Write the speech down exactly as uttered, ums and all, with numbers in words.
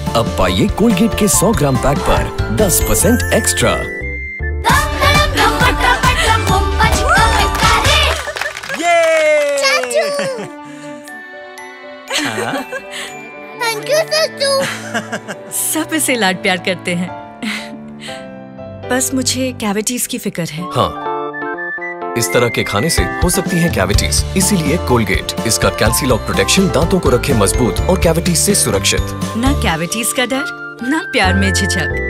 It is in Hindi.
अब पाइए कोलगेट के सौ ग्राम पैक पर दस percent extra. Thank you Sachchu. सब इसे लाड प्यार करते हैं। बस मुझे कैविटीज की फिक्र है। हाँ, इस तरह के खाने से हो सकती हैं कैविटीज, इसीलिए कोलगेट, इसका कैल्सीलॉक प्रोटेक्शन दांतों को रखे मजबूत और कैविटीज से सुरक्षित। ना कैविटीज का डर, ना प्यार में झिझक।